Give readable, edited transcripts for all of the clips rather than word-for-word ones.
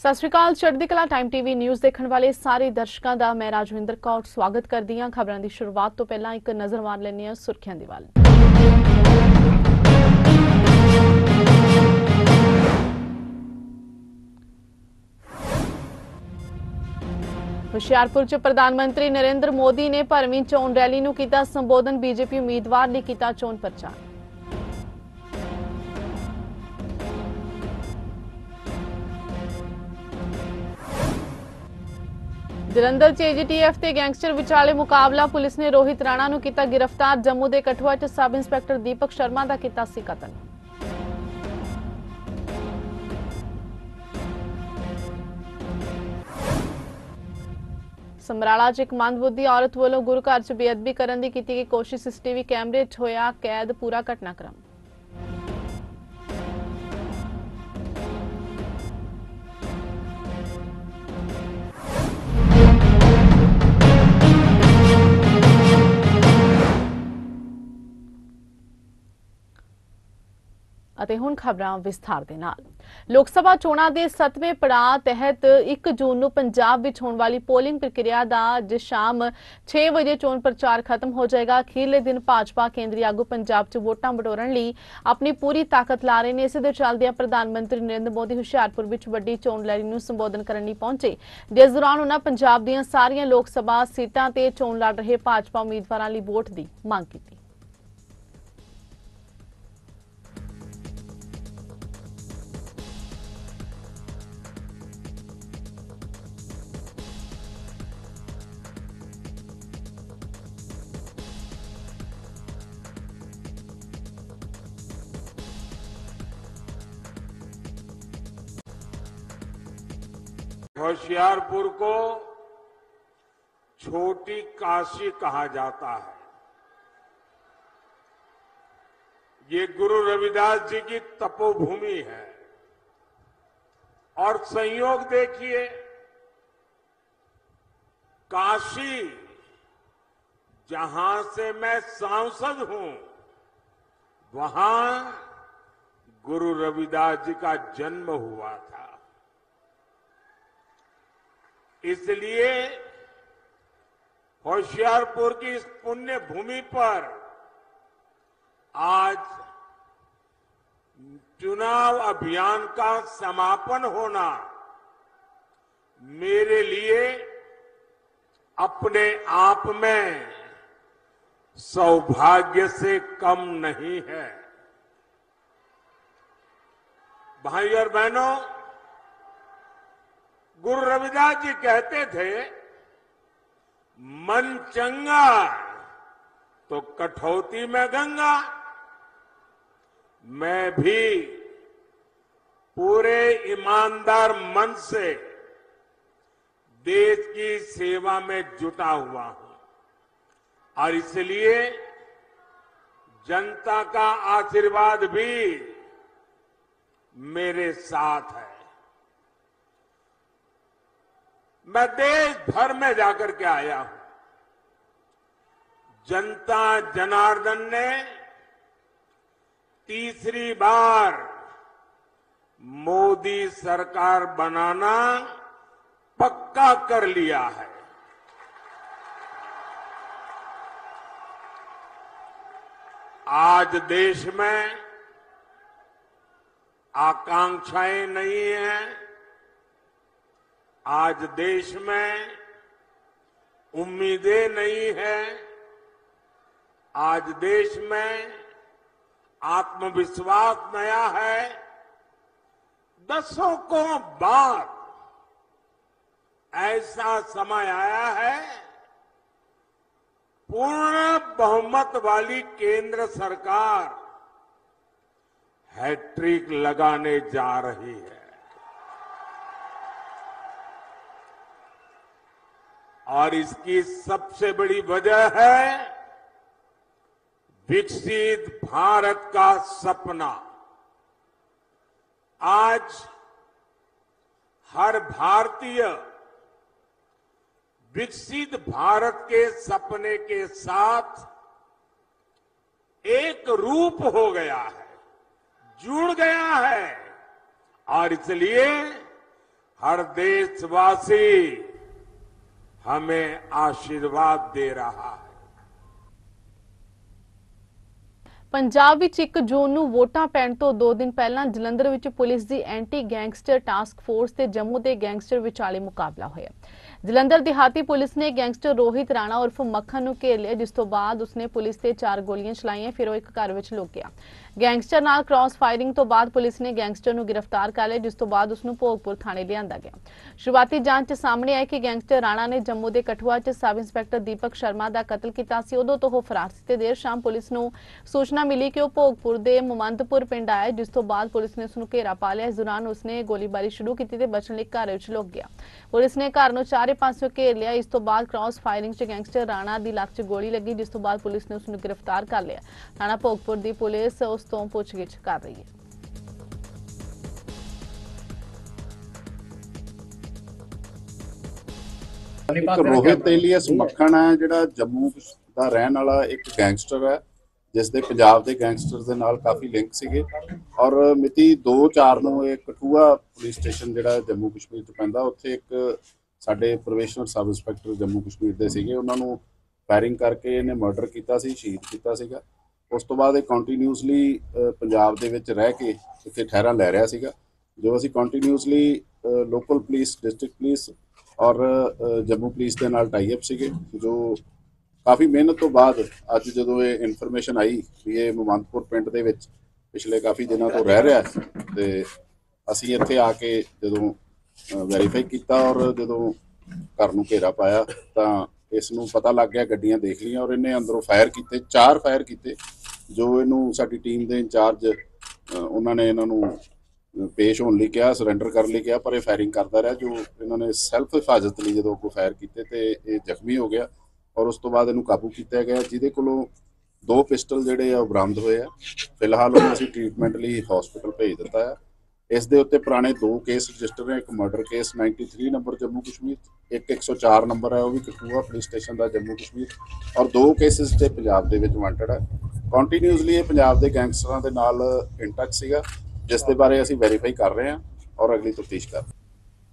ਸਤਿ ਸ਼੍ਰੀ ਅਕਾਲ। ਚੜ੍ਹਦੀ ਕਲਾ ਟਾਈਮ ਟੀਵੀ ਨਿਊਜ਼ ਦੇਖਣ ਵਾਲੇ ਸਾਰੇ ਦਰਸ਼ਕਾਂ ਦਾ ਮੈਂ ਰਾਜਵਿੰਦਰ ਕੌਰ ਸਵਾਗਤ ਕਰਦੀ ਹਾਂ। ਖਬਰਾਂ ਦੀ ਸ਼ੁਰੂਆਤ ਤੋਂ ਪਹਿਲਾਂ ਇੱਕ ਨਜ਼ਰ ਮਾਰ ਲੈਂਦੇ ਹਾਂ ਸੁਰਖੀਆਂ ਦੇ ਵੱਲ। ਹੁਸ਼ਿਆਰਪੁਰ 'ਚ ਪ੍ਰਧਾਨ ਮੰਤਰੀ ਨਰਿੰਦਰ ਮੋਦੀ ਨੇ ਭਰਵੀਂ ਚੋਣ ਰੈਲੀ ਨੂੰ ਕੀਤਾ ਸੰਬੋਧਨ। ਬੀਜੇਪੀ ਉਮੀਦਵਾਰ ਲਈ ਕੀਤਾ ਚੋਣ ਪ੍ਰਚਾਰ। ਜਲੰਧਰ 'ਚ AGTF ਤੇ ਗੈਂਗਸਟਰ ਵਿਚਾਲੇ ਮੁਕਾਬਲਾ। ਪੁਲਿਸ ਨੇ ਰੋਹਿਤ ਰਾਣਾ ਨੂੰ ਕੀਤਾ ਗਿਰਫਤਾਰ। ਜੰਮੂ ਦੇ ਕਠੂਆ 'ਚ ਸਬ ਇੰਸਪੈਕਟਰ ਦੀਪਕ ਸ਼ਰਮਾ ਦਾ ਕੀਤਾ ਸੀ ਕਤਲ। ਸਮਰਾਲਾ 'ਚ ਇੱਕ ਮੰਦਬੁੱਧੀ ਔਰਤ ਵੱਲੋਂ ਗੁਰੂ ਘਰ 'ਚ ਬੇਅਦਬੀ ਕਰਨ ਦੀ ਕੀਤੀ ਗਈ ਕੋਸ਼ਿਸ਼। CCTV ਕੈਮਰੇ 'ਚ ਹੋਇਆ ਕੈਦ ਪੂਰਾ ਘਟਨਾਕ੍ਰਮ। ਅਤੇ ਹੁਣ ਖਬਰਾਂ ਵਿਸਥਾਰ ਦੇ ਨਾਲ। ਲੋਕ ਸਭਾ ਚੋਣਾਂ ਦੇ 7ਵੇਂ ਪੜਾਅ ਤਹਿਤ 1 ਜੂਨ ਨੂੰ ਪੰਜਾਬ ਵਿੱਚ ਹੋਣ ਵਾਲੀ ਪੋਲਿੰਗ ਪ੍ਰਕਿਰਿਆ ਦਾ ਅੱਜ ਸ਼ਾਮ 6 ਵਜੇ ਚੋਣ ਪ੍ਰਚਾਰ ਖਤਮ ਹੋ ਜਾਏਗਾ। ਅਖੀਰਲੇ ਦਿਨ ਭਾਜਪਾ ਕੇਂਦਰੀ ਆਗੂ ਪੰਜਾਬ 'ਚ ਵੋਟਾਂ ਬਟੋਰਨ ਲਈ ਆਪਣੀ ਪੂਰੀ ਤਾਕਤ ਲਾ ਰਹੇ ਨੇ। ਇਸੇ ਦੇ ਚੱਲਦਿਆਂ ਪ੍ਰਧਾਨ ਮੰਤਰੀ ਨਰਿੰਦਰ ਮੋਦੀ ਹੁਸ਼ਿਆਰਪੁਰ ਵਿੱਚ ਵੱਡੀ ਚੋਣ ਰੈਲੀ ਨੂੰ ਸੰਬੋਧਨ ਕਰਨ ਲਈ ਪਹੁੰਚੇ, ਜਿਸ ਦੌਰਾਨ ਉਹਨਾਂ ਪੰਜਾਬ ਦੀਆਂ ਸਾਰੀਆਂ ਲੋਕ ਸਭਾ ਸੀਟਾਂ ਤੇ ਚੋਣ ਲੜ ਰਹੇ ਭਾਜਪਾ ਉਮੀਦਵਾਰਾਂ ਲਈ ਵੋਟ ਦੀ ਮੰਗ ਕੀਤੀ। होशियारपुर को छोटी काशी कहा जाता है। ये गुरु रविदास जी की तपोभूमि है और संयोग देखिए, काशी जहां से मैं सांसद हूं, वहां गुरु रविदास जी का जन्म हुआ था। इसलिए होशियारपुर की इस पुण्य भूमि पर आज चुनाव अभियान का समापन होना मेरे लिए अपने आप में सौभाग्य से कम नहीं है। भाई और बहनों, गुरु रविदास जी कहते थे, मन चंगा तो कठौती में गंगा। मैं भी पूरे ईमानदार मन से देश की सेवा में जुटा हुआ हूं और इसलिए जनता का आशीर्वाद भी मेरे साथ है। मैं देश भर में जाकर के आया हूं। जनता जनार्दन ने तीसरी बार मोदी सरकार बनाना पक्का कर लिया है। आज देश में आकांक्षाएं नहीं हैं। आज देश में उम्मीदें नहीं है। आज देश में आत्मविश्वास नया है। दशकों बाद ऐसा समय आया है, पूर्ण बहुमत वाली केंद्र सरकार हैट्रिक लगाने जा रही है और इसकी सबसे बड़ी वजह है विकसित भारत का सपना। आज हर भारतीय विकसित भारत के सपने के साथ एक रूप हो गया है, जुड़ गया है और इसलिए हर देशवासी हमें आशीर्वाद दे रहा है। ਪੰਜਾਬ ਵਿੱਚ 1 ਜੂਨ ਨੂੰ ਵੋਟਾਂ ਪੈਣ ਤੋਂ 2 ਦਿਨ ਪਹਿਲਾਂ ਜਲੰਧਰ ਵਿੱਚ ਪੁਲਿਸ ਦੀ ਐਂਟੀ ਗੈਂਗਸਟਰ ਟਾਸਕ ਫੋਰਸ ਤੇ ਜੰਮੂ ਦੇ ਗੈਂਗਸਟਰ ਵਿਚਾਲੇ ਮੁਕਾਬਲਾ ਹੋਇਆ। ਜਲੰਧਰ ਦਿਹਾਤੀ ਪੁਲਿਸ ਨੇ ਗੈਂਗਸਟਰ ਰੋਹਿਤ ਰਾਣਾ ਉਰਫ ਮੱਖਣ ਨੂੰ ਘੇਰ ਲਿਆ, ਜਿਸ ਤੋਂ ਬਾਅਦ ਉਸਨੇ ਪੁਲਿਸ ਤੇ 4 ਗੋਲੀਆਂ ਚਲਾਈਆਂ, ਫਿਰ ਉਹ ਇੱਕ ਘਰ ਵਿੱਚ ਲੁਕ ਗਿਆ। ਗੈਂਗਸਟਰ ਨਾਲ ਕ੍ਰਾਸ ਫਾਇਰਿੰਗ ਤੋਂ ਬਾਅਦ ਪੁਲਿਸ ਨੇ ਗੈਂਗਸਟਰ ਨੂੰ ਗ੍ਰਿਫਤਾਰ ਕਰ ਲਿਆ, ਜਿਸ ਤੋਂ ਬਾਅਦ ਉਸ ਨੂੰ ਭੋਗਪੁਰ ਥਾਣੇ ਲਿਆਂਦਾ ਗਿਆ। ਸ਼ੁਰੂਆਤੀ ਜਾਂਚ 'ਚ ਸਾਹਮਣੇ ਆਇਆ ਕਿ ਗੈਂਗਸਟਰ ਰਾਣਾ ਨੇ ਜੰਮੂ ਦੇ ਕਠੂਆ 'ਚ ਸਬ ਇੰਸਪੈਕਟਰ ਦੀਪਕ ਸ਼ਰਮਾ ਦਾ ਕਤਲ ਕੀਤਾ ਸੀ। ਉਦੋਂ ਤੋਂ ਉਹ ਫਰਾਰ ਸੀ ਤੇ ਦੇਰ ਸ਼ਾਮ ਪੁਲਿਸ ਨੂੰ ਸੂਚਨਾ ਮਿਲੀ ਕਿ ਉਹ ਭੋਗਪੁਰ ਦੇ ਮੁਮੰਦਪੁਰ ਪਿੰਡ ਆਇਆ, ਜਿਸ ਤੋਂ ਬਾਅਦ ਪੁਲਿਸ ਨੇ ਉਸ ਨੂੰ ਘੇਰਾ ਪਾ ਲਿਆ। ਇਸ ਦੌਰਾਨ ਉਸਨੇ ਗੋਲੀਬਾਰੀ ਸ਼ੁਰੂ ਕੀਤੀ ਤੇ ਬਚਣ ਲਈ ਘਰ ਵਿੱਚ ਲੁਕ ਗਿਆ। ਪੁਲਿਸ ਨੇ ਘਰ ਨੂੰ ਚਾਰੇ ਪਾਸਿਓਂ ਘੇਰ ਲਿਆ। ਇਸ ਤੋਂ ਬਾਅਦ ਕ੍ਰਾਸ ਫਾਇਰਿੰਗ 'ਚ ਗੈਂਗਸਟਰ ਰਾਣਾ ਦੀ ਲੱਤ 'ਚ ਗੋਲੀ ਲੱਗੀ, ਜਿਸ ਤੋਂ ਬਾਅਦ ਪੁਲਿਸ ਨੇ ਉਸ ਨੂੰ ਗ੍ਰਿਫਤਾਰ ਕਰ ਲਿਆ। ਥਾਣਾ ਭੋਗਪੁਰ ਦੀ ਪੁਲਿਸ ਉਸ ਤੋਂ ਪੁੱਛਗਿੱਛ ਕਰ ਰਹੀ ਹੈ। रोहित एलियस मक्खन है जिहड़ा जम्मू ਦਾ ਰਹਿਣ ਵਾਲਾ ਇੱਕ ਗੈਂਗਸਟਰ ਹੈ, ਜਿਸ ਦੇ ਪੰਜਾਬ ਦੇ ਗੈਂਗਸਟਰ ਦੇ ਨਾਲ ਕਾਫੀ ਲਿੰਕ ਸੀਗੇ ਔਰ ਮਿਤੀ 2/4 ਨੂੰ ਇਹ ਕਠੂਆ ਪੁਲਿਸ ਸਟੇਸ਼ਨ ਜਿਹੜਾ ਜੰਮੂ ਕਸ਼ਮੀਰ 'ਚ ਪੈਂਦਾ, ਉੱਥੇ ਇੱਕ ਸਾਡੇ probationer sub inspector Jammu Kashmir ਦੇ ਸੀਗੇ, ਉਹਨਾਂ ਨੂੰ ਫਾਇਰਿੰਗ ਕਰਕੇ ਇਹਨੇ ਮਰਡਰ ਕੀਤਾ ਸੀ, ਸ਼ਹੀਦ ਕੀਤਾ ਸੀਗਾ। ਉਸ ਤੋਂ ਬਾਅਦ ਇਹ ਕੰਟੀਨਿਊਸਲੀ ਪੰਜਾਬ ਦੇ ਵਿੱਚ ਰਹਿ ਕੇ ਇੱਥੇ ਠਹਿਰਾ ਲੈ ਰਿਹਾ ਸੀਗਾ। ਜੋ ਅਸੀਂ continuously local police, district police ਔਰ ਜੰਮੂ ਪੁਲਿਸ ਦੇ ਨਾਲ ਟਾਈ ਅਪ ਸੀਗੇ, ਜੋ ਕਾਫੀ ਮਿਹਨਤ ਤੋਂ ਬਾਅਦ ਅੱਜ ਜਦੋਂ ਇਹ ਇਨਫੋਰਮੇਸ਼ਨ ਆਈ ਵੀ ਇਹ ਮੁਮੰਦਪੁਰ ਪਿੰਡ ਦੇ ਵਿੱਚ ਪਿਛਲੇ ਕਾਫੀ ਦਿਨਾਂ ਤੋਂ ਰਹਿ ਰਿਹਾ ਤੇ ਅਸੀਂ ਇੱਥੇ ਆ ਕੇ ਜਦੋਂ ਵੈਰੀਫਾਈ ਕੀਤਾ ਔਰ ਜਦੋਂ ਘਰ ਨੂੰ ਘੇਰਾ ਪਾਇਆ ਤਾਂ ਇਸ ਨੂੰ ਪਤਾ ਲੱਗ ਗਿਆ, ਗੱਡੀਆਂ ਦੇਖ ਲਈਆਂ ਔਰ ਇਹਨੇ ਅੰਦਰੋਂ ਫਾਇਰ ਕੀਤੇ, 4 ਫਾਇਰ ਕੀਤੇ। ਜੋ ਇਹਨੂੰ ਸਾਡੀ ਟੀਮ ਦੇ ਇੰਚਾਰਜ ਉਹਨਾਂ ਨੇ ਇਹਨਾਂ ਨੂੰ ਪੇਸ਼ ਹੋਣ ਲਈ ਕਿਹਾ, ਸਰੈਂਡਰ ਕਰਨ ਲਈ ਕਿਹਾ, ਪਰ ਇਹ ਫਾਇਰਿੰਗ ਕਰਦਾ ਰਿਹਾ। ਜੋ ਇਹਨਾਂ ਨੇ ਸੈਲਫ ਹਿਫਾਜ਼ਤ ਲਈ ਜਦੋਂ ਕੋਈ ਫਾਇਰ ਕੀਤੇ ਤੇ ਇਹ ਜ਼ਖਮੀ ਹੋ ਗਿਆ ਔਰ ਉਸ ਤੋਂ ਬਾਅਦ ਇਹਨੂੰ ਕਾਬੂ ਕੀਤਾ ਗਿਆ, ਜਿਹਦੇ ਕੋਲੋਂ 2 ਪਿਸਟਲ ਜਿਹੜੇ ਆ ਉਹ ਬਰਾਮਦ ਹੋਏ ਆ। ਫਿਲਹਾਲ ਉਹਨੂੰ ਅਸੀਂ ਟ੍ਰੀਟਮੈਂਟ ਲਈ ਹਸਪੀਟਲ ਭੇਜ ਦਿੱਤਾ ਆ। ਇਸ ਦੇ ਉੱਤੇ ਪੁਰਾਣੇ 2 ਕੇਸ ਰਜਿਸਟਰ ਨੇ, ਇੱਕ murder case 93 number Jammu Kashmir, ਇੱਕ 104 ਨੰਬਰ ਹੈ ਉਹ ਵੀ ਕਠੂਆ ਪੁਲਿਸ ਸਟੇਸ਼ਨ ਦਾ ਜੰਮੂ ਕਸ਼ਮੀਰ, ਔਰ 2 ਕੇਸਿਸ ਤੇ ਪੰਜਾਬ ਦੇ ਵਿੱਚ ਵਾਂਟਡ ਹੈ। ਕੰਟੀਨਿਊਸਲੀ ਇਹ ਪੰਜਾਬ ਦੇ ਗੈਂਗਸਟਰਾਂ ਦੇ ਨਾਲ ਇਨ ਟੱਚ ਸੀਗਾ, ਜਿਸ ਦੇ ਬਾਰੇ ਅਸੀਂ ਵੈਰੀਫਾਈ ਕਰ ਰਹੇ ਹਾਂ ਔਰ ਅਗਲੀ ਤਫਤੀਸ਼ ਕਰ ਰਹੇ ਹਾਂ।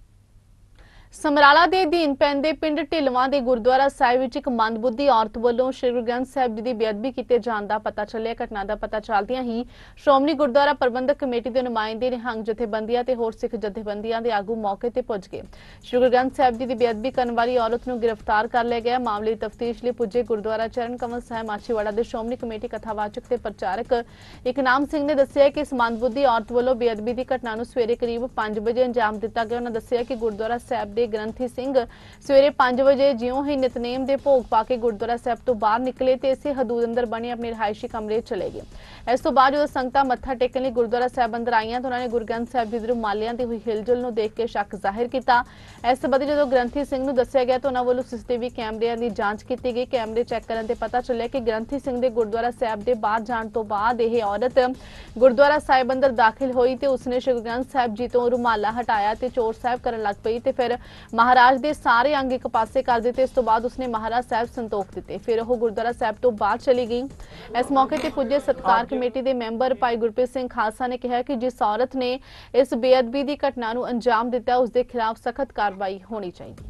ਸਮਰਾਲਾ ਦੇ ਅਧੀਨ ਪੈਂਦੇ ਪਿੰਡ ਢਿਲਵਾਂ ਦੇ ਗੁਰਦੁਆਰਾ ਸਾਹਿਬ ਵਿੱਚ ਇੱਕ ਮੰਦਬੁੱਧੀ ਔਰਤ ਵੱਲੋਂ ਸ਼੍ਰੀ ਗੁਰੂ ਗ੍ਰੰਥ ਸਾਹਿਬ ਜੀ ਦੀ ਬੇਅਦਬੀ ਕੀਤੇ ਜਾਣ ਦਾ ਪਤਾ ਚੱਲਿਆ। ਘਟਨਾ ਦਾ ਪਤਾ ਚੱਲਦਿਆਂ ਹੀ ਸ਼੍ਰੋਮਣੀ ਗੁਰਦੁਆਰਾ ਪ੍ਰਬੰਧਕ ਕਮੇਟੀ ਦੇ ਨੁਮਾਇੰਦੇ, ਨਿਹੰਗ ਜਥੇਬੰਦੀਆਂ ਤੇ ਹੋਰ ਸਿੱਖ ਜਥੇਬੰਦੀਆਂ ਦੇ ਆਗੂ ਮੌਕੇ ਤੇ ਪਹੁੰਚ ਗਏ। ਸ਼੍ਰੀ ਗੁਰੂ ਗ੍ਰੰਥ ਸਾਹਿਬ ਜੀ ਦੀ ਬੇਅਦਬੀ ਕਰਨ ਵਾਲੀ ਔਰਤ ਨੂੰ ਗ੍ਰਿਫਤਾਰ ਕਰ ਲਿਆ ਗਿਆ। ਮਾਮਲੇ ਦੀ ਤਫਤੀਸ਼ ਲਈ ਪੁੱਜੇ ਗੁਰਦੁਆਰਾ ਚਰਨ ਕਮਲ ਸਾਹਿਬ ਮਾਛੀਵਾੜਾ ਦੇ ਸ਼੍ਰੋਮਣੀ ਕਮੇਟੀ ਕਥਾਵਾਚਕ ਤੇ ਪ੍ਰਚਾਰਕ ਇਕਨਾਮ ਸਿੰਘ ਨੇ ਦੱਸਿਆ ਕਿ ਇਸ ਮੰਦਬੁੱਧੀ ਔਰਤ ਵੱਲੋਂ ਬੇਅਦਬੀ ਦੀ ਘਟਨਾ ਨੂੰ ਸਵੇਰੇ ਕਰੀਬ 5 ਵਜੇ ਅੰਜਾਮ ਦਿੱਤਾ ਗਿਆ। ਉਹਨਾਂ ਦੱਸਿਆ ਕਿ ਗੁਰਦੁਆਰਾ ਸਾਹਿਬ ਦੇ ਗ੍ਰੰਥੀ ਸਿੰਘ ਸਵੇਰੇ 5 ਵਜੇ ਜਿਉਂ ਹੀ ਨਿਤਨੇਮ ਦੇ ਭੋਗ ਪਾ ਕੇ ਗੁਰਦੁਆਰਾ ਸਾਹਿਬ ਤੋਂ ਬਾਹਰ ਨਿਕਲੇ ਤੇ ਇਸੇ ਹਦੂਦ ਅੰਦਰ ਬਣੇ ਆਪਣੇ ਰਿਹਾਇਸ਼ੀ ਕਮਰੇ ਚਲੇ ਗਏ। ਇਸ ਤੋਂ ਬਾਅਦ ਜਦੋਂ ਸੰਗਤਾਂ ਮੱਥਾ ਟੇਕਣ ਲਈ ਗੁਰਦੁਆਰਾ ਸਾਹਿਬ ਅੰਦਰ ਆਈਆਂ ਤਾਂ ਉਹਨਾਂ ਨੇ ਗੁਰੂ ਗ੍ਰੰਥ ਸਾਹਿਬ ਜੀ ਦੇ ਰੁਮਾਲਿਆਂ ਦੀ ਹੋਈ ਹਿਲਜੁਲ ਨੂੰ ਦੇਖ ਕੇ ਸ਼ੱਕ ਜ਼ਾਹਿਰ ਕੀਤਾ। ਇਸ ਸੰਬੰਧੀ ਜਦੋਂ ਗ੍ਰੰਥੀ ਸਿੰਘ ਨੂੰ ਦੱਸਿਆ ਗਿਆ ਤਾਂ ਉਹਨਾਂ ਵੱਲੋਂ ਸੀਸੀਟੀਵੀ ਕੈਮਰਿਆਂ ਦੀ ਜਾਂਚ ਕੀਤੀ ਗਈ। ਕੈਮਰੇ ਚੈੱਕ ਕਰਨ ਤੇ ਪਤਾ ਚੱਲਿਆ ਕਿ ਗ੍ਰੰਥੀ ਸਿੰਘ ਦੇ ਗੁਰਦੁਆਰਾ ਸਾਹਿਬ ਦੇ ਬਾਹਰ ਜਾਣ ਤੋਂ ਬਾਅਦ ਇਹ ਔਰਤ ਗੁਰਦੁਆਰਾ ਸਾਹਿਬ ਅੰਦਰ ਦਾਖਲ ਹੋਈ ਤੇ ਉਸਨੇ ਸ਼੍ਰੀ ਗੁਰੂ ਗ੍ਰੰਥ ਸਾਹਿਬ ਜੀ ਤੋਂ ਰੁਮਾਲਾ ਹਟਾਇਆ ਤੇ ਚੋਰ ਸਾਹਿਬ ਕਰਨ ਲੱਗ ਪਈ ਤੇ ਫਿਰ ਮਹਾਰਾਜ ਦੇ ਸਾਰੇ ਅੰਗ ਇੱਕ ਪਾਸੇ ਕਰ ਦਿੱਤੇ। ਇਸ ਤੋਂ ਬਾਅਦ ਉਸਨੇ ਮਹਾਰਾਜ ਸਾਹਿਬ ਸੰਤੋਖ ਦਿੱਤੇ, ਫਿਰ ਉਹ ਗੁਰਦੁਆਰਾ ਸਾਹਿਬ ਤੋਂ ਬਾਹਰ ਚਲੀ ਗਈ। ਇਸ ਮੌਕੇ ਤੇ ਪੁੱਜੇ ਸਤਕਾਰ ਕਮੇਟੀ ਦੇ ਮੈਂਬਰ ਭਾਈ ਗੁਰਪ੍ਰੀਤ ਸਿੰਘ ਖਾਲਸਾ ਨੇ ਕਿਹਾ ਕਿ ਜਿਸ ਔਰਤ ਨੇ ਇਸ ਬੇਅਦਬੀ ਦੀ ਘਟਨਾ ਨੂੰ ਅੰਜਾਮ ਦਿੱਤਾ ਉਸ ਦੇ ਖਿਲਾਫ ਸਖਤ ਕਾਰਵਾਈ ਹੋਣੀ ਚਾਹੀਦੀ।